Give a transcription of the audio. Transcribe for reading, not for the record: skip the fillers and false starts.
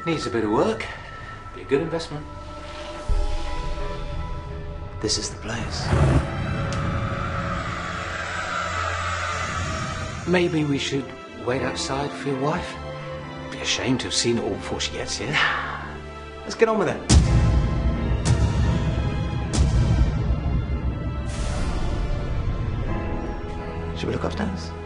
Needs a bit of work. Be a good investment. This is the place. Maybe we should wait outside for your wife? Be ashamed to have seen it all before she gets here. Let's get on with it. Should we look upstairs?